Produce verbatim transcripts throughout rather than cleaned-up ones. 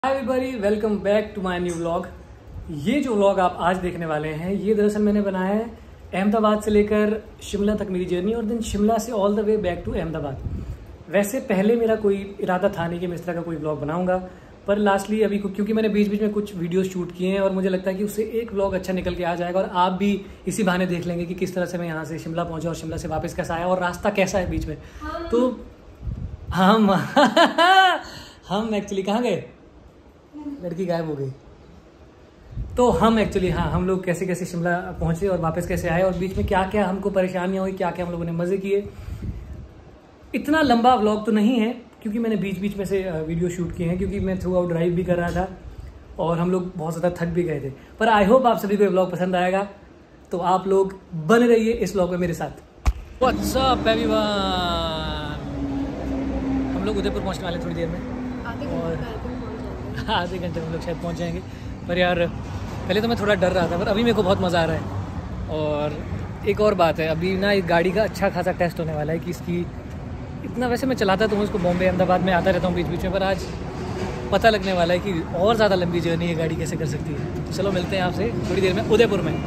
Hi everybody, welcome back to my new vlog. ये जो vlog आप आज देखने वाले हैं ये दरअसल मैंने बनाया है अहमदाबाद से लेकर शिमला तक मेरी जर्नी और देन शिमला से all the way back to Ahmedabad. वैसे पहले मेरा कोई इरादा था नहीं कि मैं इस तरह का कोई व्लॉग बनाऊंगा, पर लास्टली अभी क्योंकि मैंने बीच बीच में कुछ वीडियोस शूट किए हैं और मुझे लगता है कि उससे एक व्लॉग अच्छा निकल के आ जाएगा और आप भी इसी बहाने देख लेंगे कि किस तरह से मैं यहाँ से शिमला पहुँचा और शिमला से वापस कैसा आया और रास्ता कैसा है बीच में। तो हम हम एक्चुअली कहाँ गए, लड़की गायब हो गई। तो हम एक्चुअली हाँ हम लोग कैसे कैसे शिमला पहुंचे और वापस कैसे आए और बीच में क्या क्या हमको परेशानियां हुई, क्या क्या हम लोगों ने मज़े किए। इतना लंबा व्लॉग तो नहीं है क्योंकि मैंने बीच बीच में से वीडियो शूट किए हैं, क्योंकि मैं थ्रू आउट ड्राइव भी कर रहा था और हम लोग बहुत ज़्यादा थक भी गए थे। पर आई होप आप सभी को ये व्लॉग पसंद आएगा, तो आप लोग बने रहिए इस व्लॉग में मेरे साथ। व्हाट्स अप एवरीवन, हम लोग उदयपुर पहुँचने वाले थोड़ी देर में और आधे घंटे में लोग शायद पहुंच जाएंगे। पर यार पहले तो मैं थोड़ा डर रहा था, पर अभी मेरे को बहुत मज़ा आ रहा है। और एक और बात है, अभी ना एक गाड़ी का अच्छा खासा टेस्ट होने वाला है कि इसकी इतना, वैसे मैं चलाता तो हूँ इसको, बॉम्बे अहमदाबाद में आता रहता हूँ बीच बीच में, पर आज पता लगने वाला है कि और ज़्यादा लंबी जर्नी ये गाड़ी कैसे कर सकती है। तो चलो मिलते हैं आपसे थोड़ी देर में उदयपुर में।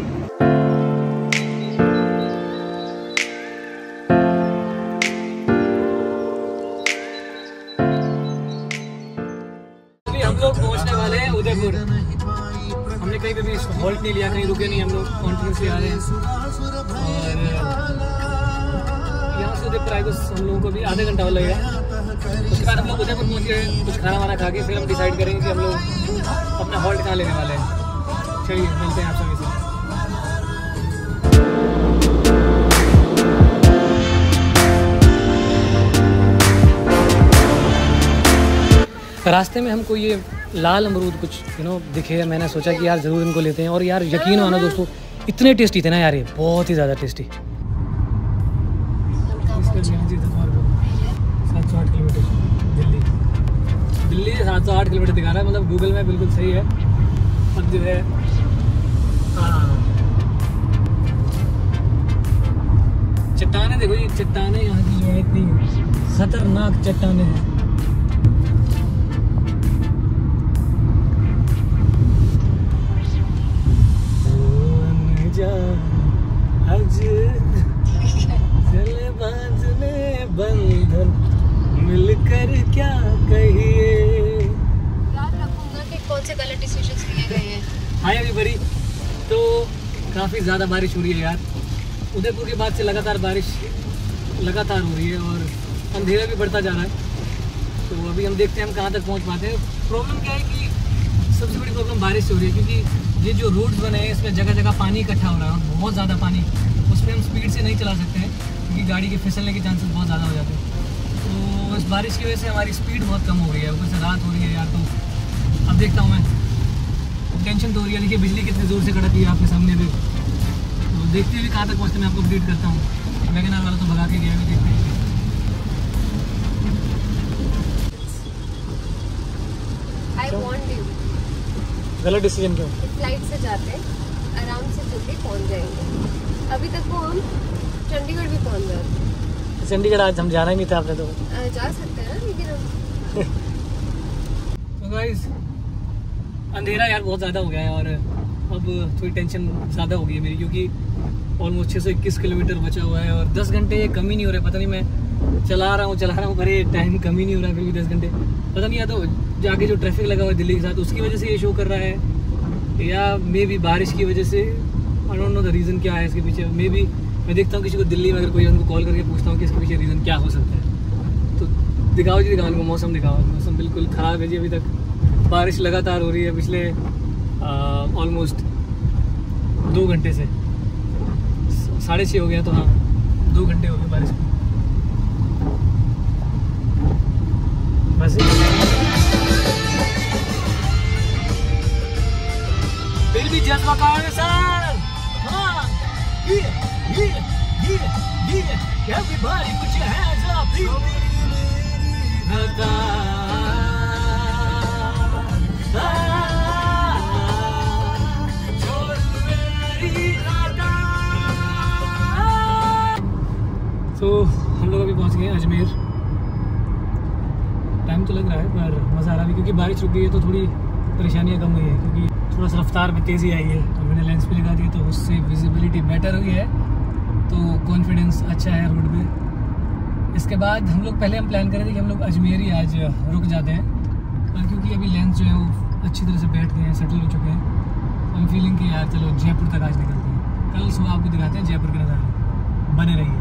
हम लोग पहुंचने वाले हैं उदयपुर। हमने कहीं पे भी हॉल्ट नहीं लिया, कहीं रुके नहीं, हम लोग कॉन्टिन्यूसली आ रहे हैं। और यहाँ से उदयपुर आए तो हम लोगों को भी आधा घंटा लगेगा। उसके बाद हम लोग उदयपुर पहुँच गए, कुछ खाना वाना खा के फिर हम डिसाइड करेंगे कि हम लोग अपना हॉल्ट कहाँ लेने वाले हैं। चलिए मिलते हैं आप सभी से। रास्ते में हमको ये लाल अमरूद कुछ यू नो दिखे, मैंने सोचा कि यार ज़रूर इनको लेते हैं। और यार यकीन मानो दोस्तों, इतने टेस्टी थे ना यार, ये बहुत ही ज़्यादा टेस्टी। सात सौ आठ किलोमीटर दिल्ली दिल्ली से सात सौ आठ किलोमीटर दिखा रहा है, मतलब गूगल में बिल्कुल सही है। अब जो है चट्टाने देखो, ये चट्टाने यहाँ की जो है इतनी खतरनाक चट्टाने हैं। चले बांधने बंधन मिलकर क्या कहिए। याद रखूंगा कि कौन से गलत डिसीजंस लिए गए हैं। हाय एवरीबॉडी, तो काफ़ी ज़्यादा बारिश हो रही है यार। उदयपुर के बाद से लगातार बारिश लगातार हो रही है और अंधेरा भी बढ़ता जा रहा है। तो अभी हम देखते हैं हम कहाँ तक पहुँच पाते हैं। प्रॉब्लम क्या है कि सबसे बड़ी प्रॉब्लम बारिश से हो रही है, क्योंकि ये जो रोड्स बने हैं इसमें जगह जगह पानी इकट्ठा हो रहा है और बहुत ज़्यादा पानी, उस पर हम स्पीड से नहीं चला सकते हैं क्योंकि गाड़ी के फिसलने के चांसेस बहुत ज़्यादा हो जाते हैं। तो इस बारिश की वजह से हमारी स्पीड बहुत कम हो रही है, ऊपर से रात हो रही है यार। तो अब देखता हूँ मैं, टेंशन तो हो रही है। देखिए बिजली कितनी ज़ोर से कड़क है आपके सामने भी। तो देखते हुए कहाँ तक पहुँचते मैं आपको अपडेट करता हूँ। वैगनआर वाला तो भगा के गया, देखते हैं। गलत डिसीजन क्यों? फ्लाइट से जाते हैं, आराम से जल्दी पहुंच जाएंगे। अभी तक वो हम चंडीगढ़ भी पहुंच जाते। चंडीगढ़ आज हम जाना ही नहीं था, आपने तो आ, जा सकते हैं ना, लेकिन हम तो गाइस अंधेरा यार बहुत ज़्यादा हो गया है और अब थोड़ी टेंशन ज़्यादा हो गई है मेरी, क्योंकि ऑलमोस्ट छः सौ इक्कीस किलोमीटर बचा हुआ है और दस घंटे कम ही नहीं हो रहे। पता नहीं, मैं चला रहा हूँ चला रहा हूँ पर ये टाइम कम ही नहीं हो रहा है, फिर भी दस घंटे पता नहीं, या तो जाके जो ट्रैफिक लगा हुआ है दिल्ली के साथ उसकी वजह से ये शो कर रहा है, या मे बी बारिश की वजह से। I don't know the reason क्या है इसके पीछे। मे बी मैं देखता हूँ किसी को दिल्ली में, अगर कोई उनको कॉल करके पूछता हूँ कि इसके पीछे रीज़न क्या हो सकता है। तो दिखाओ जी, दिखाओ उनको मौसम, दिखाओ। मौसम बिल्कुल ख़राब है जी, अभी तक बारिश लगातार हो रही है पिछले ऑलमोस्ट दो घंटे से। साढ़े छः हो गया, तो हाँ दो घंटे हो गए बारिश को। बस फिर भी जज्बा का सर। हाँ ये ये ये ये everybody put your hands up, तो हम लोग अभी पहुंच गए अजमेर। टाइम तो लग रहा है पर मज़ा आ रहा है, क्योंकि क्योंकि बारिश रुक गई है तो थोड़ी परेशानियाँ कम हुई है, क्योंकि थोड़ा सा रफ्तार में तेज़ी आई है और मैंने लेंस पे लगा दी तो उससे विजिबिलिटी बेटर हुई है, तो कॉन्फिडेंस अच्छा है रोड पे। इसके बाद हम लोग पहले हम प्लान कर रहे थे कि हम लोग अजमेर ही आज रुक जाते हैं, पर क्योंकि अभी लेंस जो है वो अच्छी तरह से बैठ गए हैं, सेटल हो चुके हैं, तो हम फीलिंग कि यार चलो जयपुर तक आज निकलते हैं। कल सुबह आपको दिखाते हैं जयपुर के नज़ारे, बने रहिए।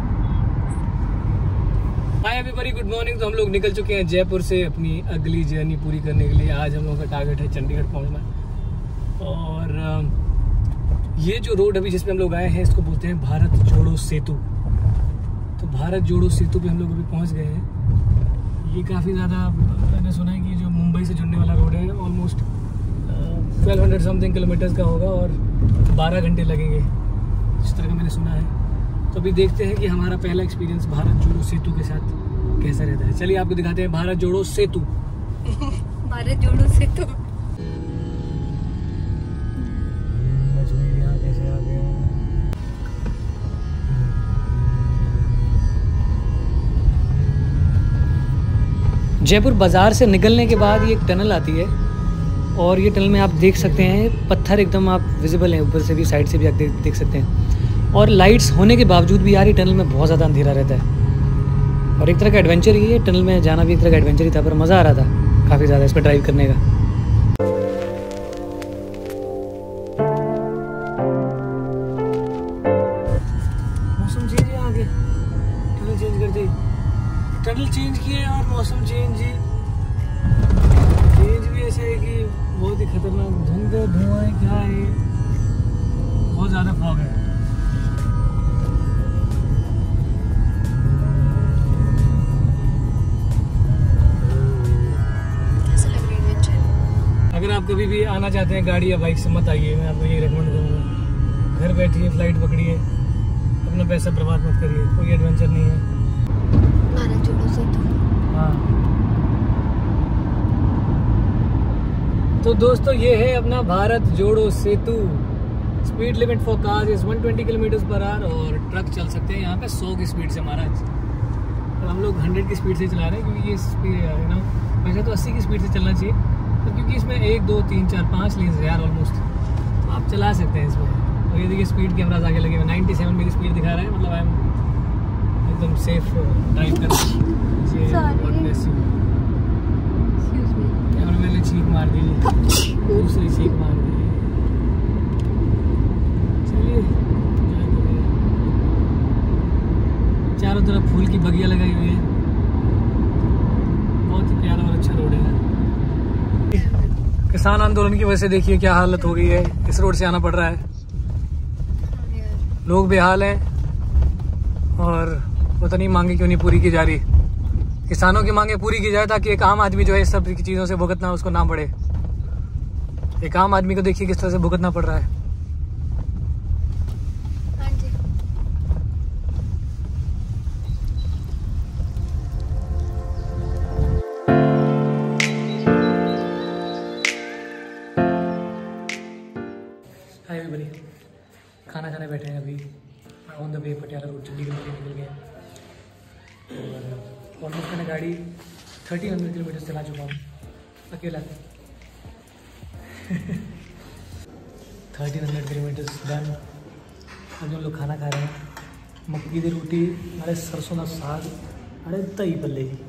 Hi everybody, good morning. तो हम लोग निकल चुके हैं जयपुर से अपनी अगली जर्नी पूरी करने के लिए। आज हम लोगों का टारगेट है चंडीगढ़ पहुंचना। और ये जो रोड अभी जिस पे हम लोग आए हैं इसको बोलते हैं भारत जोड़ो सेतु। तो भारत जोड़ो सेतु पे हम लोग अभी पहुंच गए हैं। ये काफ़ी ज़्यादा मैंने सुना है कि जो मुंबई से जुड़ने वाला रोड है almost twelve hundred something kilometres का होगा और बारह घंटे लगेंगे, जिस तरह का मैंने सुना है। तो अभी देखते हैं कि हमारा पहला एक्सपीरियंस भारत जोड़ो सेतु के साथ कैसा रहता है। चलिए आपको दिखाते हैं भारत जोड़ो सेतु। भारत जोड़ो सेतु। यहाँ कैसे आ गए? जयपुर बाजार से निकलने के बाद ये एक टनल आती है और ये टनल में आप देख सकते हैं पत्थर एकदम आप विजिबल हैं, ऊपर से भी साइड से भी आप देख, देख सकते हैं। और लाइट्स होने के बावजूद भी यार ये टनल में बहुत ज़्यादा अंधेरा रहता है और एक तरह का एडवेंचर ही है। टनल में जाना भी एक तरह का एडवेंचर ही था, पर मज़ा आ रहा था काफ़ी ज़्यादा इस पर ड्राइव करने का। मौसम चेंज है आगे, टनल चेंज कर दी, टनल चेंज किए और मौसम चेंज ही चेंज भी ऐसा है कि बहुत ही खतरनाक धुंध धुआं है, क्या है, बहुत ज़्यादा फॉग है। अगर आप कभी भी आना चाहते हैं गाड़ी या बाइक से मत आइए, मैं आपको ये रेकमेंड करूँगा। घर बैठिए, फ्लाइट पकड़िए, अपना पैसा बर्बाद मत करिए, कोई एडवेंचर नहीं है। भारत जोड़ो सेतु। हाँ तो दोस्तों ये है अपना Bharat Jodo Setu. Speed limit for cars is one twenty kilometre per hour और ट्रक चल सकते हैं यहाँ पे सौ की स्पीड से महाराज। और हम लोग हंड्रेड की स्पीड से चला रहे हैं क्योंकि ये स्पीड है ना, वैसे तो अस्सी की स्पीड से चलना चाहिए, तो क्योंकि इसमें एक दो तीन चार पाँच लेन्स है यार ऑलमोस्ट, तो आप चला सकते हैं इसमें। और ये देखिए स्पीड कैमराज आगे लगे हुए, नाइन्टी सेवन मेरी स्पीड दिखा रहा है, मतलब आई एम एकदम सेफ ड्राइव कर रही है। कैमरा मैंने छींक मार दी, दूसरी छींक मार दी। चलिए चारों तरफ फूल की बगिया लगाई हुई है, बहुत ही प्यारा और अच्छा रोड है। किसान आंदोलन की वजह से देखिए क्या हालत हो गई है, इस रोड से आना पड़ रहा है, लोग बेहाल हैं और पता नहीं मांगे क्यों नहीं पूरी की जा रही। किसानों की मांगे पूरी की जाए ताकि एक आम आदमी जो है इस सब की चीज़ों से भुगतना उसको ना पड़े। एक आम आदमी को देखिए किस तरह से भुगतना पड़ रहा है। हाय एवरीबॉडी, खाना खाने बैठे हैं अभी on the way Patiala road Chandigarh के निकल गए और ऑलमोस्ट मैंने गाड़ी थर्टी हंड्रेड किलोमीटर चला चुका हूँ अकेला। Thirty hundred kilometre done. अभी हम लोग खाना खा रहे हैं, मक्की की रोटी, अरे सरसों का साग, अरे दही पल्ले जी।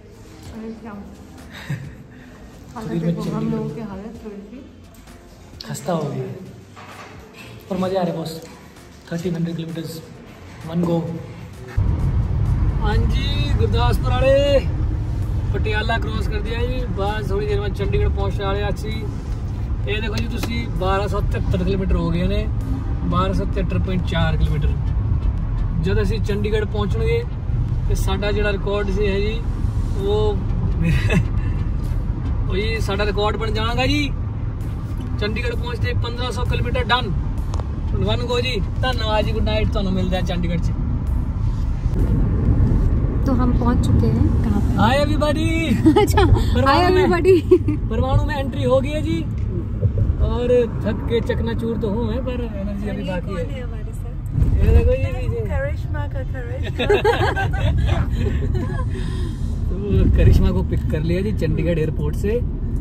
हम लोगों की हालत थोड़ी सी खस्ता हो गई है और मज़े आ रहे boss. Thirteen hundred kilometres one go. हाँ जी, गुरदासपुर वाले पटियाला क्रॉस कर दिया जी, बस थोड़ी देर में चंडीगढ़ पहुँचने वाले। अच्छी ये देखो जी तुसी बारह सौ तिहत्तर किलोमीटर हो गए ने, बारह सौ तिहत्तर पॉइंट चार किलोमीटर। जब असी चंडीगढ़ पहुँचेंगे तो साडा जिहड़ा रिकॉर्ड से है जी वो वही साडा रिकॉर्ड बन जाएगा जी। चंडीगढ़ पहुँचते पंद्रह सौ किलोमीटर डन वन गो जी। धन्यवाद जी, गुड नाइट। तो मिलते हैं चंडीगढ़ से। तो हम पहुंच चुके हैं कहाँ पे? Hi everybody. अच्छा हाय एवरीबॉडी। परमाणु में एंट्री हो गई है जी और थक के चकनाचूर तो हूँ मैं, पर एनर्जी अभी बाकी है। है हमारे साथ ये देखो जी करिश्मा का करिश्मा तो करिश्मा को पिक कर लिया जी चंडीगढ़ एयरपोर्ट से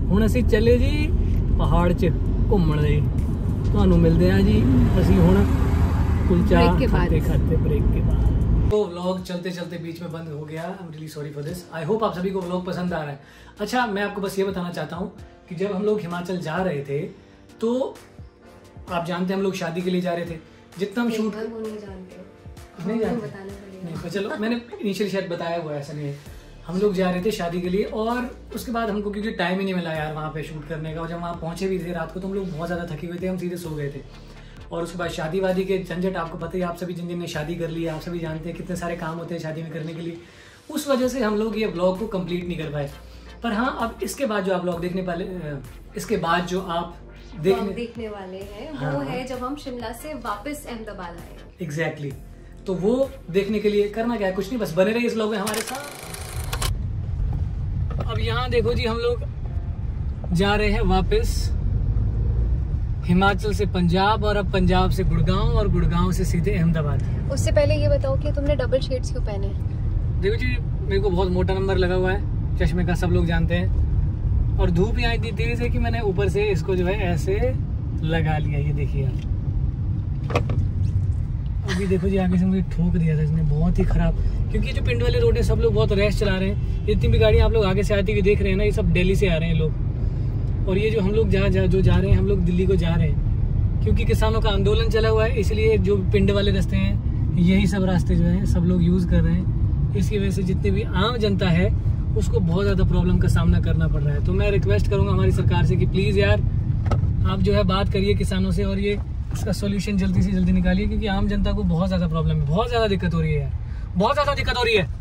ਹੁਣ ਅਸੀਂ ਚੱਲੇ ਜੀ ਪਹਾੜ 'ਚ ਘੁੰਮਣ ਲਈ। ਤੁਹਾਨੂੰ ਮਿਲਦੇ ਆ ਜੀ ਅਸੀਂ ਹੁਣ कुलचा खाते खाते ब्रेक के बाद। तो व्लॉग चलते चलते बीच में बंद हो गया। I am really sorry for this. I hope आप सभी को व्लॉग पसंद आ रहा है। अच्छा, मैं आपको बस ये बताना चाहता हूँ कि जब हम लोग हिमाचल जा रहे थे तो आप जानते हैं हम लोग शादी के लिए जा रहे थे। जितना हम शूट नहीं जानते नहीं जानते नहीं पर चलो मैंने इनिशियली शायद बताया हुआ है, ऐसा नहीं है। हम लोग जा रहे थे शादी के लिए और उसके बाद हमको क्योंकि टाइम ही नहीं मिला यार वहाँ पे शूट करने का। और जब वहाँ पहुँचे भी थे रात को तो हम लोग बहुत ज़्यादा थके हुए थे, हम सीधे सो गए थे। और उसके बाद शादी वादी के झंझट आपको पता ही, आप सभी जिन जिन ने शादी कर ली है आप सभी जानते हैं कितने सारे काम होते हैं शादी में करने के लिए। उस वजह से हम लोग ये ब्लॉग को कंप्लीट नहीं कर पाए। पर हाँ, अब इसके बाद जो आप ब्लॉग देखने वाले इसके बाद जो आप देखने देखने वाले हैं हाँ, वो है जब हम शिमला से वापस अहमदाबाद आए। Exactly exactly. तो वो देखने के लिए करना क्या है, कुछ नहीं, बस बने रहिए इस ब्लॉग में हमारे साथ। अब यहाँ देखो जी, हम लोग जा रहे हैं वापस हिमाचल से पंजाब और अब पंजाब से गुड़गांव और गुड़गांव से सीधे अहमदाबाद। उससे पहले ये बताओ कि तुमने डबल शेड्स क्यों पहने? देखो जी, मेरे को बहुत मोटा नंबर लगा हुआ है चश्मे का, सब लोग जानते हैं। और धूप यहाँ इतनी तेज है कि मैंने ऊपर से इसको जो है ऐसे लगा लिया। ये देखिए आप, अभी देखो जी आगे से मुझे ठोक दिया था इसने, बहुत ही खराब। क्योंकि जो पिंड वाले रोड है सब लोग बहुत रैश चला रहे हैं। इतनी भी गाड़ियाँ आप लोग आगे से आती हुई देख रहे हैं ना, ये सब दिल्ली से आ रहे हैं लोग। और ये जो हम लोग जहाँ जहाँ जो जा रहे हैं, हम लोग दिल्ली को जा रहे हैं क्योंकि किसानों का आंदोलन चला हुआ है। इसलिए जो पिंड वाले रास्ते हैं यही सब रास्ते जो हैं सब लोग यूज़ कर रहे हैं। इसकी वजह से जितनी भी आम जनता है उसको बहुत ज़्यादा प्रॉब्लम का सामना करना पड़ रहा है। तो मैं रिक्वेस्ट करूँगा हमारी सरकार से कि प्लीज़ यार आप जो है बात करिए किसानों से और ये इसका सोल्यूशन जल्दी से जल्दी निकालिए, क्योंकि आम जनता को बहुत ज़्यादा प्रॉब्लम है, बहुत ज़्यादा दिक्कत हो रही है यार, बहुत ज़्यादा दिक्कत हो रही है,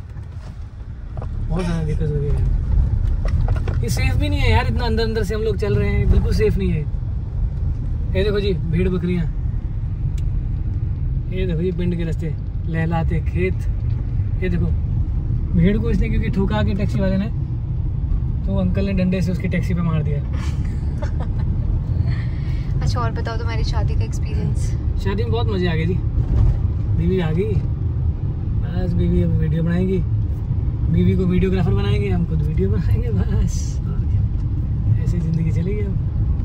बहुत ज़्यादा दिक्कत हो रही है। ये सेफ भी नहीं है यार, इतना अंदर अंदर से हम लोग चल रहे हैं, बिल्कुल सेफ नहीं है। ये देखो जी भेड़ बकरियां, ये देखो जी पिंड के रास्ते, लहलाते खेत। ये देखो भेड़ को इसने क्योंकि ठुका के टैक्सी वाले ने, तो अंकल ने डंडे से उसकी टैक्सी पे मार दिया। अच्छा, और बताओ तुम्हारी शादी का एक्सपीरियंस? शादी में बहुत मजे आ गए जी। बीवी आ गई, बस बीवी अब वीडियो बनाएगी, बीवी को वीडियोग्राफर बनाएंगे, हम खुद वीडियो बनाएंगे, बस ऐसी जिंदगी चलेगी अब।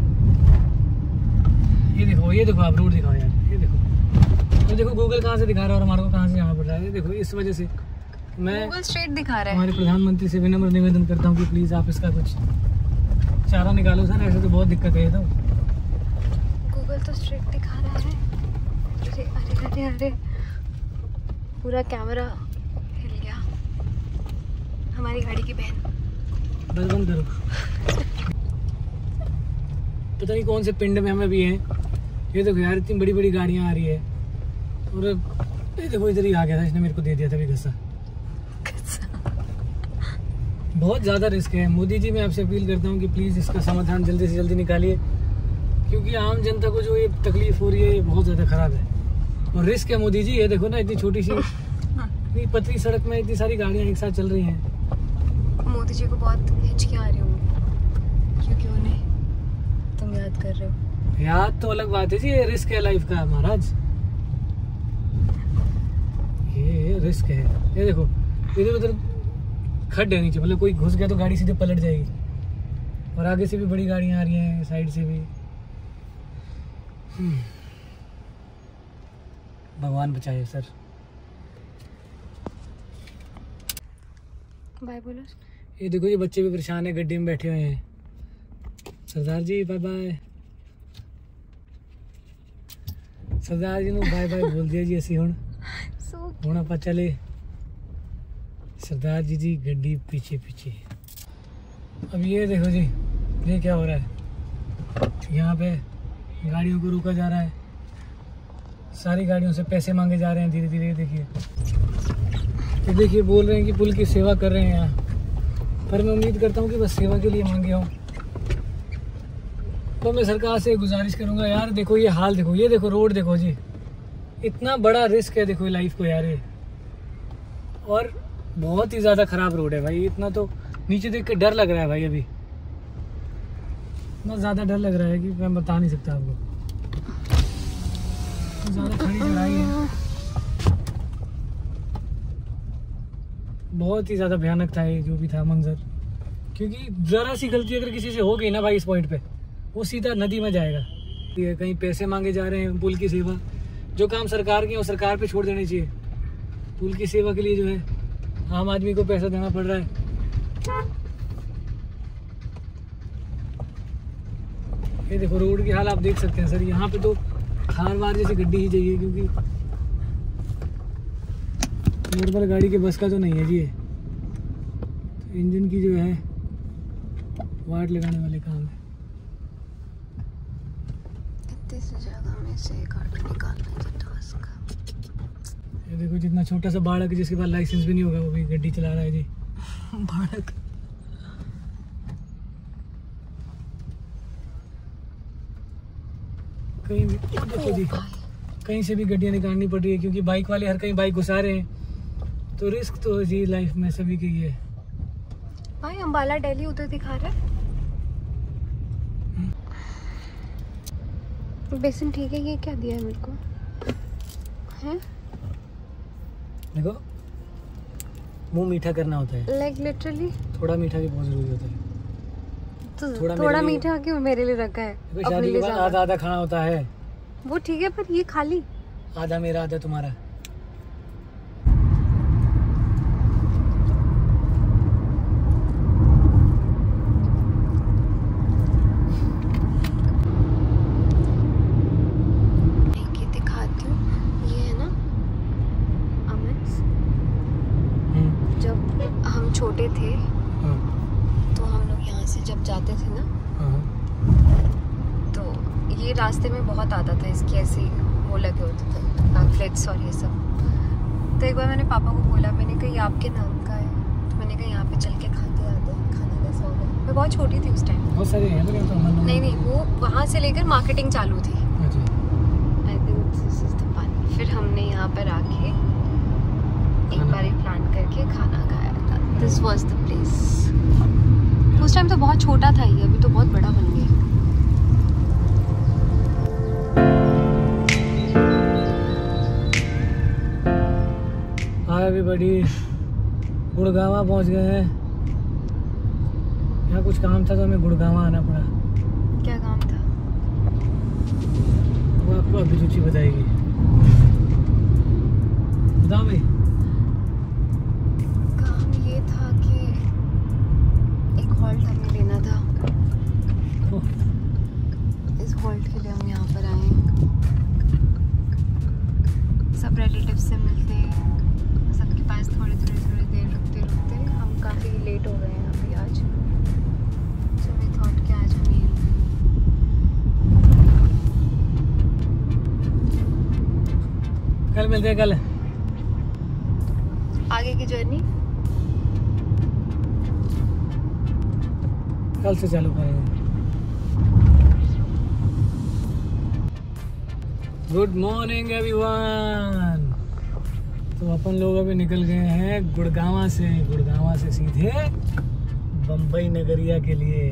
ये देखो ये देखो आप रोड दिखाओ यार, ये देखो ये देखो गूगल कहाँ से दिखा रहा है और हमारे को कहाँ से जाना पड़ रहा है। देखो इस वजह से मैं गूगल स्ट्रेट दिखा रहा है। हमारे प्रधानमंत्री से विनम्र निवेदन करता हूँ कि प्लीज आप इसका कुछ चारा निकालो सर, ऐसे तो बहुत दिक्कत है। तो गूगल तो स्ट्रेट दिखा रहा है। अरे अरे अरे अरे पूरा कैमरा हिल गया। हमारी गाड़ी की बहन, बस बंद करो। पता नहीं कौन से पिंड में हमें भी हैं। ये देखो यार इतनी बड़ी बड़ी गाड़ियाँ आ रही है और ये देखो इधर ही आ गया था, इसने मेरे को दे दिया था भी घसा। बहुत ज़्यादा रिस्क है। मोदी जी मैं आपसे अपील करता हूँ कि प्लीज़ इसका समाधान जल्दी से जल्दी निकालिए, क्योंकि आम जनता को जो ये तकलीफ हो रही है ये बहुत ज़्यादा ख़राब है और रिस्क है। मोदी जी ये देखो ना, इतनी छोटी सी इतनी पतली सड़क में इतनी सारी गाड़ियाँ एक साथ चल रही हैं। मोदी जी को बहुत हिचकियाँ आ रही होंगी क्योंकि उन्हें तुम याद कर रहे हो। याद तो अलग बात है जी, ये रिस्क है लाइफ का महाराज, ये रिस्क है। ये देखो इधर उधर खड्ड है नीचे, मतलब कोई घुस गया तो गाड़ी सीधे पलट जाएगी। और आगे से भी बड़ी गाड़ियाँ आ रही हैं, साइड से भी। भगवान बचाए सर। बाय बोलो। ये देखो ये बच्चे भी परेशान है, गड्डी में बैठे हुए हैं। सरदार जी बाय बाय। सरदार जी ने बाय बाय बोल दिया जी। असी हुण हुण आपां चले। सरदार जी जी गड्डी पीछे पीछे। अब ये देखो जी ये क्या हो रहा है, यहाँ पे गाड़ियों को रोका जा रहा है, सारी गाड़ियों से पैसे मांगे जा रहे हैं धीरे धीरे। देखिए ये देखिए बोल रहे हैं कि पुल की सेवा कर रहे हैं यहाँ, पर मैं उम्मीद करता हूँ कि बस सेवा के लिए मांगे हों। तो मैं सरकार से गुजारिश करूँगा यार, देखो ये हाल देखो, ये देखो रोड देखो जी, इतना बड़ा रिस्क है देखो लाइफ को यार ये, और बहुत ही ज़्यादा ख़राब रोड है भाई। इतना तो नीचे देख के डर लग रहा है भाई, अभी इतना ज़्यादा डर लग रहा है कि मैं बता नहीं सकता आपको। ज़्यादा खड़ी चढ़ाई है, बहुत ही ज़्यादा भयानक था ये जो भी था मंजर। क्योंकि ज़रा सी गलती अगर किसी से हो गई ना भाई इस पॉइंट पे, वो सीधा नदी में जाएगा। ये कहीं पैसे मांगे जा रहे हैं पुल की सेवा, जो काम सरकार के हैं वो सरकार पे छोड़ देने चाहिए। पुल की सेवा के लिए जो है आम आदमी को पैसा देना पड़ रहा है। ये देखो रोड की हाल आप देख सकते हैं सर, यहाँ पे तो खार वार जैसी गड्डी ही चाहिए, क्योंकि नॉर्मल गाड़ी के बस का तो नहीं है जी ये। तो इंजन की जो है वाट लगाने वाले काम है। इतनी सी जगह में से गाड़ी निकालना है टास्क। ये देखो जितना छोटा सा बालक जिसके पास लाइसेंस भी नहीं होगा वो भी गड्डी चला रहा है जी। बालक कहीं भी देखो जी, कहीं से भी गड्डियाँ निकालनी पड़ रही है, क्योंकि बाइक वाले हर कहीं बाइक घुसा रहे हैं। तो रिस्क तो जी लाइफ में सभी की है भाई। अंबाला दिल्ली उधर दिखा रहा है। बेसन ठीक है, ये क्या दिया है मेरे को हैं? देखो मुंह मीठा करना होता है, लाइक लिटरली थोड़ा मीठा भी बहुत जरूरी होता है। तो थोड़ा, थोड़ा मीठा क्यों मेरे लिए रखा है? शादी के बाद आधा आधा खाना होता है। वो ठीक है, पर ये खाली आधा मेरा आधा तुम्हारा। दिखाती हूँ, ये है ना अमित, जब हम छोटे थे तो हम लोग यहाँ से जब जाते थे ना, तो ये रास्ते में बहुत आता था इसकी ऐसे वो लगे होते थे पैम्फलेट्स और ये सब। तो एक बार मैंने पापा को बोला, मैंने कहा ये आपके नाम का है, तो मैंने कहा यहाँ पे चल के खाते आते हैं, खाना कैसा होगा। मैं बहुत छोटी थी उस टाइम। बहुत सारे हैं तो नहीं नहीं, वो वहाँ से लेकर मार्केटिंग चालू थी। I think this is the pani. फिर हमने यहाँ पर आके एक बार प्लान करके खाना खाया था। This was the place. उस टाइम तो बहुत छोटा था ये, अभी तो बहुत बड़ा बन गया। हाय एवरीबॉडी, गुड़गावा पहुंच गए हैं। यहाँ कुछ काम था तो हमें गुड़गावा आना पड़ा। क्या काम था? वो आपको अभी रुचि बताएगी। बताओ भाई। काम ये था कि एक हॉल्ट हमें लेना था। इस हॉल्ट के लिए हम यहाँ पर आए। सब रिलेटिव से मिलते, सबके पास थोड़ी थोड़ी थोड़ी देर रुकते रुकते हम काफ़ी लेट हो गए हैं अभी आज। सो वी थॉट कि आज हम ये कल मिलते हैं। कल आगे की जर्नी कल से चालू करेंगे। Good morning everyone. तो अपन लोग अभी निकल गए हैं गुड़गावा से। गुड़गावा से सीधे बम्बई नगरिया के लिए।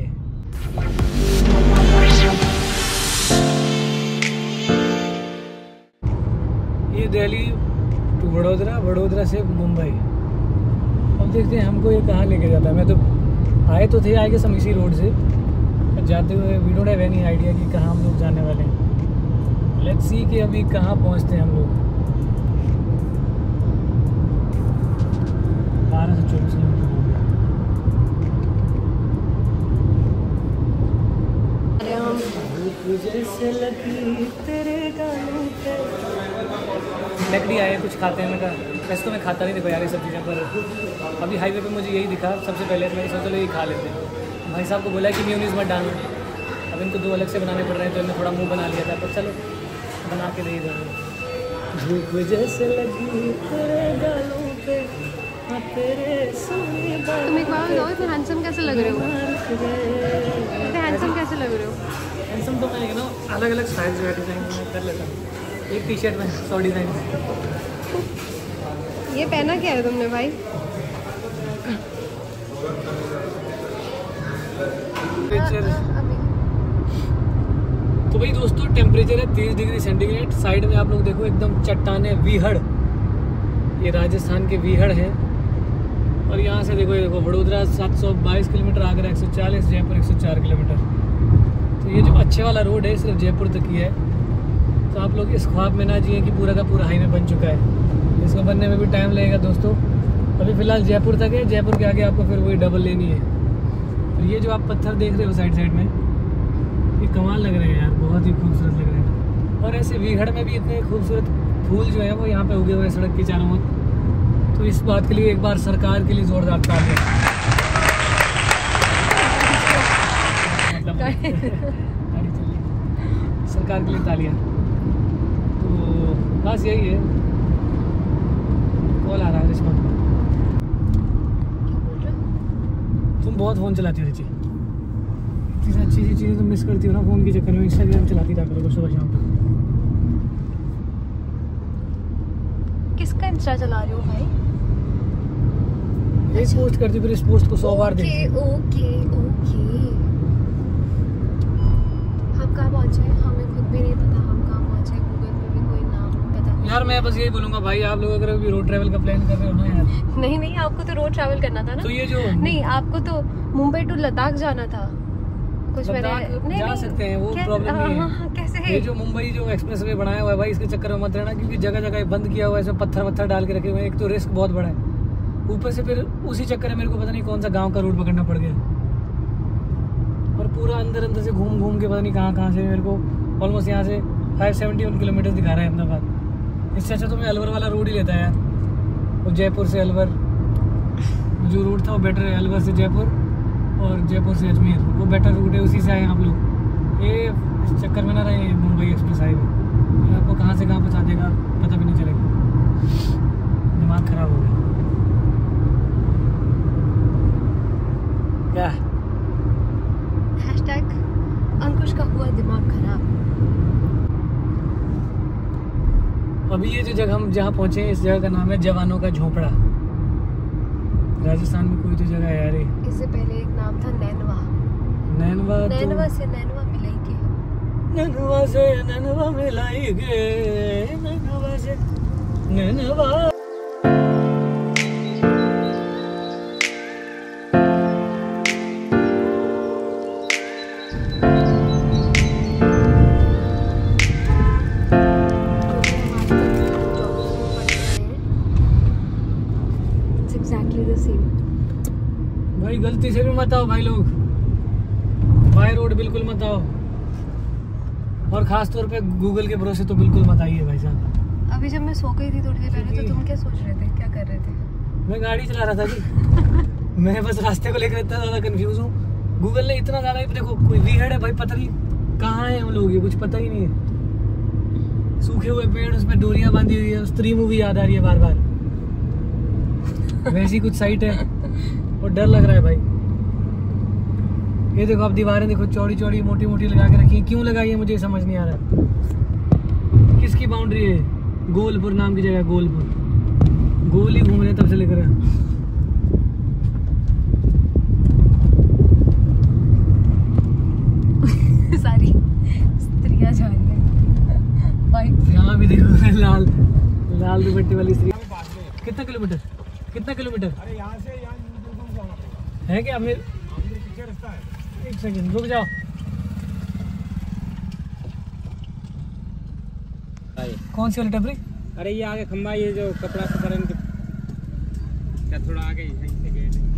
ये दिल्ली टू वडोदरा, वडोदरा से मुंबई। अब देखते हैं हमको ये कहाँ लेके जाता है। मैं तो आए तो थे आगे सम इसी रोड से, जाते हुए we don't have any idea कि कहाँ हम लोग जाने वाले हैं। लेट्स सी कि अभी कहाँ पहुँचते हैं हम लोग। बारह से चौबीस किलोमीटर हो गया। लकड़ी आए कुछ खाते हैं। मैं कहा वैसे तो मैं खाता नहीं, देखो यार ये सब चीज़ें, पर अभी हाईवे पे मुझे यही दिखा सबसे पहले। मैंने सोचा चलो ये खा लेते हैं। भाई साहब को बोला कि मेयोनीज मत डालना, अब इनको दो अलग से बनाने पड़ रहे हैं, तो इन्हें थोड़ा मुंह बना लिया था। पर चलो बना के दे दो। धूप जैसे लगी तेरे गालों पे, तेरे सोने बालों। तुम एक बार बताओ, इतने हैंडसम कैसे लग रहे हो? इतने हैंडसम कैसे लग रहे हो? हैंडसम तो मैं ना अलग अलग स्टाइल जो है डिज़ाइन में कर लेता हूँ। एक टी शर्ट में सौ डिज़ाइन। ये पहना क्या है तुमने भाई? तो भाई दोस्तों टेम्परेचर है तीस डिग्री सेंटीग्रेड। साइड में आप लोग देखो एकदम चट्टाने, वीहड़, ये राजस्थान के वीहड़ है। और यहाँ से देखो, ये देखो वडोदरा सात सौ बाईस किलोमीटर, आगरा एक सौ चालीस, जयपुर एक सौ चार किलोमीटर। तो ये जो अच्छे वाला रोड है सिर्फ जयपुर तक ही है। तो आप लोग इस ख्वाब में ना जिए कि पूरा का पूरा हाईवे बन चुका है, इसको बनने में भी टाइम लगेगा दोस्तों। अभी फ़िलहाल जयपुर तक है, जयपुर के आगे आपको फिर वही डबल लेनी है। तो ये जो आप पत्थर देख रहे हो साइड साइड में, ये कमाल लग रहे हैं यार, बहुत ही खूबसूरत लग रहे हैं। और ऐसे वीगढ़ में भी इतने खूबसूरत फूल जो है वो यहाँ पे उगे हुए हैं सड़क की चारों ओर। तो इस बात के लिए एक बार सरकार के लिए जोरदार तालियां। मतलब सरकार के लिए तालियां। तो बस यही है। कॉल आ रहा है रिश्वत। तुम बहुत फ़ोन चलाती हो रिची, इतनी अच्छी अच्छी चीज़ें तुम मिस करती हो ना फ़ोन के चक्कर में। इंस्टाग्राम चलाती रहा करो सुबह शाम तक। किसका इंस्टा चला रहे हो भाई? एक पोस्ट करती फिर इस पोस्ट को सौ बार देखती। Okay okay okay. हम कहाँ पहुँचे? हमें खुद भी नहीं पता हम कहाँ पहुँचे। गूगल पे भी कोई नाम पता यार। मैं बस यही बोलूँगा भाई, आप लोग अगर अभी रोड ट्रैवल का प्लान कर रहे हो ना यार। नहीं नहीं, आपको तो रोड ट्रैवल करना था ना। तो ये जो नहीं, आपको तो मुंबई टू लद्दाख जाना था। कुछ मैंने नहीं जा नहीं, सकते हैं, वो प्रॉब्लम नहीं है। हाँ, कैसे है? ये जो मुंबई जो एक्सप्रेस वे बनाया हुआ है भाई, इसके चक्कर में मत रहना, क्योंकि जगह जगह बंद किया हुआ है, इसमें पत्थर वत्थर डाल के रखे हुए हैं। एक तो रिस्क बहुत बड़ा है, ऊपर से फिर उसी चक्कर में मेरे को पता नहीं कौन सा गांव का रूट पकड़ना पड़ गया। और पूरा अंदर अंदर से घूम घूम के पता नहीं कहाँ कहाँ से मेरे को ऑलमोस्ट यहाँ से फाइव सेवेंटी वन किलोमीटर दिखा रहा है अहमदाबाद। इससे अच्छा तो मैं अलवर वाला रूट ही लेता है यार। वो जयपुर से अलवर जो रूट था वो बेटर है, अलवर से जयपुर और जयपुर से अजमेर वो बेटर रूट है, उसी से आए आप लोग। ये इस चक्कर में ना रहे मुंबई एक्सप्रेस हाईवे, आपको कहाँ से कहाँ पहुँचा देगा पता भी नहीं चलेगा। दिमाग खराब हो गया क्या? हैशटैग अंकुश का हुआ दिमाग खराब। अभी ये जो जगह हम जहाँ पहुँचे हैं, इस जगह का नाम है जवानों का झोपड़ा। राजस्थान में कोई तो जगह है यार। इससे पहले एक नाम था नैनवा। नैनवा नैनवा से नैनवा मिलाई के, नैनवा से नैनवा मिलाई के, नैनवा से नैनवा। भाई गलती से भी मत आओ भाई लोग, बाय रोड बिल्कुल मत आओ, और खास तौर पे गूगल के भरोसे तो बिल्कुल मत आइए भाई साहब। अभी जब मैं सो गई थी थोड़ी देर पहले, तो तुम क्या सोच रहे थे, क्या कर रहे थे? मैं गाड़ी चला रहा था जी। मैं बस रास्ते को लेकर इतना ज़्यादा कंफ्यूज हूँ। गूगल ने इतना ज़्यादा, देखो कोई वीहड़ है भाई, पता नहीं कहाँ है हम लोग, ये कुछ पता ही नहीं है। सूखे हुए पेड़, उसमें डोरियाँ बांधी हुई है, स्त्री मूवी याद आ रही है बार बार। वैसी कुछ साइट है और डर लग रहा है भाई। ये देखो आप दीवारें देखो, चौड़ी चौड़ी मोटी मोटी लगा के रखी है। क्यों लगाई है मुझे समझ नहीं आ रहा। किसकी बाउंड्री है? गोलपुर नाम की जगह, गोलपुर। गोल ही घूम रहे तब से लेकर। सारी स्त्रियां जा रही हैं बाइक। यहाँ भी देखो लाल लाल दुपट्टे वाली स्त्री। कितना किलोमीटर कितना किलोमीटर अरे यहाँ से यहाँ है क्या? मेरे पीछे रास्ता है। एक सेकंड रुक जाओ। कौन सी वाली टपरी? अरे ये आगे खंबा, ये जो कपड़ा सुखा क्या थोड़ा आगे यहीं से गेट है।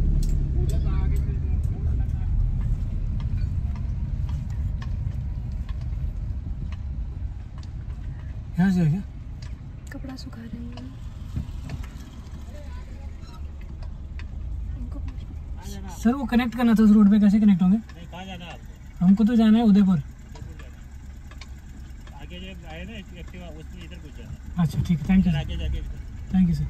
यहाँ से है क्या? कपड़ा सुखा रहे हैं। सर वो कनेक्ट करना था उस रोड पे, कैसे कनेक्ट होंगे? नहीं, कहाँ जाना है? हमको तो जाना है उदयपुर। आगे जो आए ना एक्टिवा, उसमें इधर कुछ जाना है। अच्छा ठीक है, थैंक यू आगे जाके थैंक यू सर।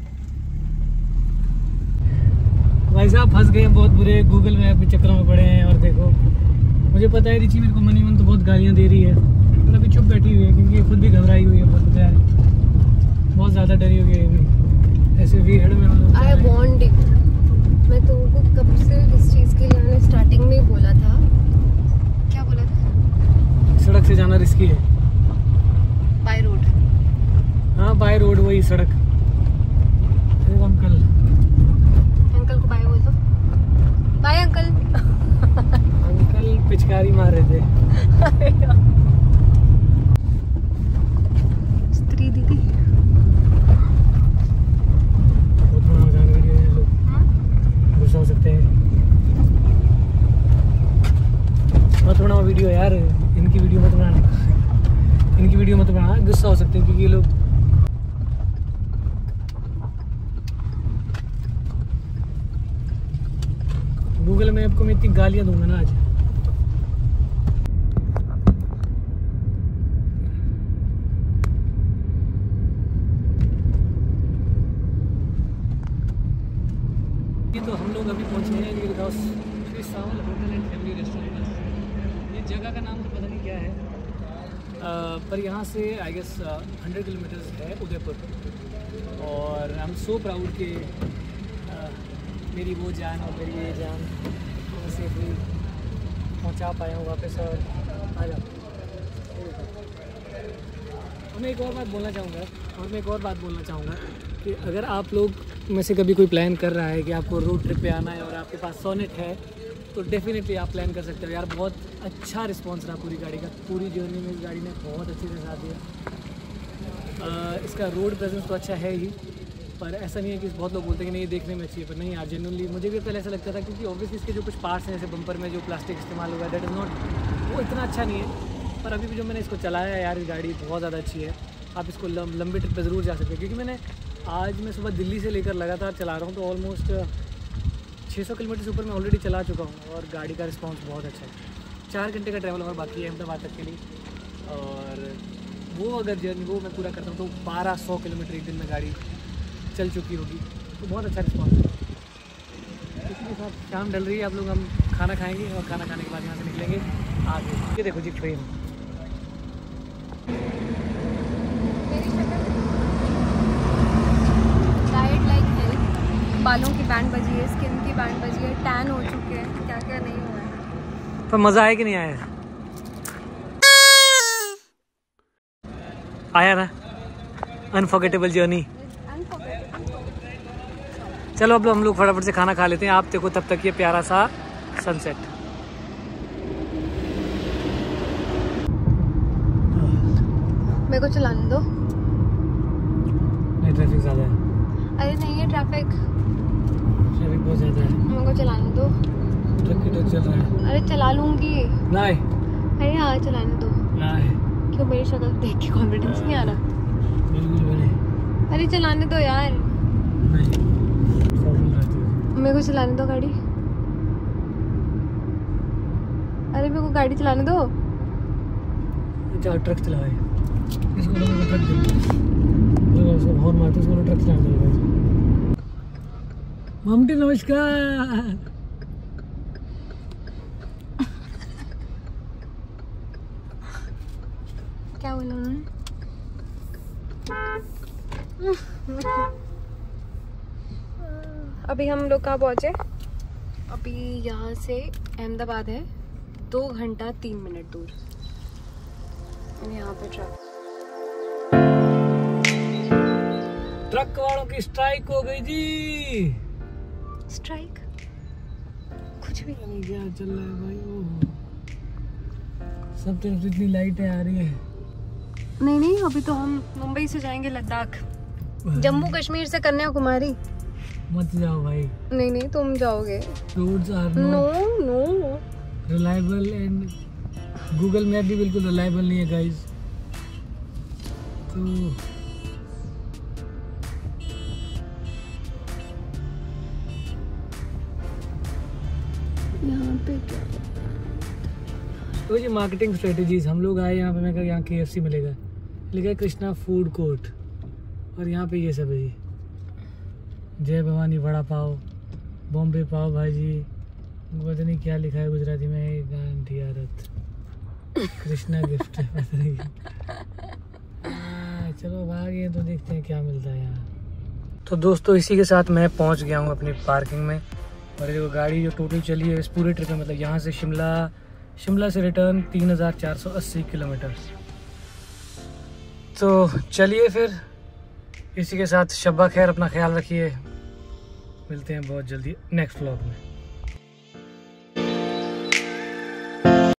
भाई साहब फंस गए हैं बहुत बुरे, गूगल मैप के चक्करों में पड़े हैं। और देखो मुझे पता है रिची मेरे को मनी मन तो बहुत गालियाँ दे रही है, पर अभी चुप बैठी हुई है क्योंकि खुद भी घबराई हुई है, बहुत पता है बहुत ज़्यादा डरी हुई है ऐसे वीहड़ में। आई वांट यू, मैं तुमको कब से इस चीज़ के लिए मैंने स्टार्टिंग में ही बोला था। क्या बोला था? सड़क से जाना रिस्की है। By road? हाँ बाय रोड, वही सड़क। अंकल अंकल को बाय हाय अंकल। अंकल पिचकारी मार रहे थे। स्त्री दीदी बहुत बड़ा जानकारी है, लोग गुस्सा हो सकते हैं। मत बनाओ वीडियो यार, इनकी वीडियो मत बनाना, इनकी वीडियो मत बनाना, गुस्सा हो सकते हैं क्योंकि ये लोग गूगल मैप को मैं इतनी गालियां दूंगा ना आज। तो हम लोग अभी पहुंचे हैं Nilgaon Shri Sawal hotel and family restaurant. ये जगह का नाम तो पता नहीं क्या है, आ, पर यहाँ से आई गेस हंड्रेड किलोमीटर्स है उदयपुर। और आई एम सो प्राउड कि आ, मेरी वो जान और मेरी ये जान सेफली पहुँचा पाया हूँ वापस। और आ जाओ। और मैं एक और बात बोलना चाहूँगा और मैं एक और बात बोलना चाहूँगा कि अगर आप लोग में से कभी कोई प्लान कर रहा है कि आपको रोड ट्रिप पे आना है और आपके पास सोनेट है, तो डेफिनेटली आप प्लान कर सकते हो यार। बहुत अच्छा रिस्पांस रहा पूरी गाड़ी का, पूरी जर्नी में इस गाड़ी ने बहुत अच्छे से साथ दिया। आ, इसका रोड प्रेजेंस तो अच्छा है ही, पर ऐसा नहीं है कि बहुत लोग बोलते हैं कि नहीं ये देखने में अच्छी है, पर नहीं यार जेन्युइनली मुझे भी पहले ऐसा लगता था क्योंकि ऑब्वियसली इसके जो कुछ पार्ट्स हैं जैसे बम्पर में जो प्लास्टिक इस्तेमाल हुआ है दैट इज़ नॉट, वो इतना अच्छा नहीं है। पर अभी भी जो मैंने इसको चलाया यार, ये गाड़ी बहुत ज़्यादा अच्छी है। आप इसको लंबे ट्रिप पर ज़रूर जा सकते हैं क्योंकि मैंने आज मैं सुबह दिल्ली से लेकर लगातार चला रहा हूँ, तो ऑलमोस्ट छह सौ किलोमीटर से ऊपर मैं ऑलरेडी चला चुका हूँ और गाड़ी का रिस्पांस बहुत अच्छा है। चार घंटे का ट्रैवल और बाकी है अहमदाबाद तक के लिए, और वो अगर जर्नी वो मैं पूरा करता हूँ तो बारह सौ किलोमीटर एक दिन में गाड़ी चल चुकी होगी, तो बहुत अच्छा रिस्पांस है। इसी के साथ शाम ढल रही है, आप लोग हम खाना खाएँगे और खाना खाने के बाद यहाँ से निकलेंगे आगे। ये देखो जी ट्रेन। बालों की बैंड बजी है, स्किन की बैंड बजी है, टैन हो चुके हैं, क्या क्या नहीं हुआ है। पर मज़ा आया कि नहीं आया? आया ना? Unforgettable journey. चलो अब हम लोग फटाफट से खाना खा लेते हैं, आप देखो तब तक ये प्यारा सा सनसेट। मेरे को चलाने दो। नहीं ट्रैफिक ज़्यादा है। अरे नहीं है ट्रैफिक, ट्रैफिक बहुत ज़्यादा है। मेरे को चलाने दो। ट्रक की ट्रक चल रहा है। अरे चला लूंगी। नहीं। अरे हाँ चलाने दो। नहीं। क्यों मेरी शक्ल देख के कॉन्फिडेंस नहीं आ रहा? बिल्कुल भी नहीं। अरे चलाने दो यार। नहीं। प्रॉब्लम रहती है। मेरे को चलाने दो गाड़ी। अरे मेरे को गाड़ी चलाने दो। चलो ट्रक चलाए। इसको लोगों को ट्रक दे। उसको हॉर्न मारते उसको ट्रक चला दो। मम्मी नमस्कार। क्या बोला उन्होंने? अभी हम लोग कहाँ पहुँचे? अभी यहाँ से अहमदाबाद है दो घंटा तीन मिनट दूर। यहाँ पे ट्रक ट्रक वालों की स्ट्राइक हो गई जी। स्ट्राइक कुछ भी नहीं, क्या चल रहा है भाई? ओ सब तरफ इतनी लाइटें आ रही है। नहीं नहीं, अभी तो हम मुंबई से जाएंगे लद्दाख, जम्मू कश्मीर से कन्याकुमारी। मत जाओ भाई। नहीं नहीं तुम जाओगे। Roads are no no reliable and Google map भी बिल्कुल रिलायबल नहीं है गाइस। तो यहाँ पे क्या? तो ये मार्केटिंग स्ट्रेटजीज, हम लोग आए यहाँ पे, मैं कहा यहाँ के एफ सी मिलेगा, लिखा है कृष्णा फूड कोर्ट, और यहाँ पे ये सब है जी, जय भवानी वड़ा पाव, बॉम्बे पाव भाजी, पता नहीं क्या लिखा है गुजराती में, गांधी आरत, कृष्णा गिफ्ट है पता नहीं। चलो अब आ गए तो देखते हैं क्या मिलता है यहाँ। तो दोस्तों इसी के साथ मैं पहुँच गया हूँ अपनी पार्किंग में, और देखो गाड़ी जो टोटल चली है इस पूरे ट्रिप में, मतलब यहाँ से शिमला शिमला से रिटर्न तीन हज़ार चार सौ अस्सी किलोमीटर। तो चलिए फिर इसी के साथ शब्बा खैर, अपना ख्याल रखिए, मिलते हैं बहुत जल्दी नेक्स्ट व्लॉग में।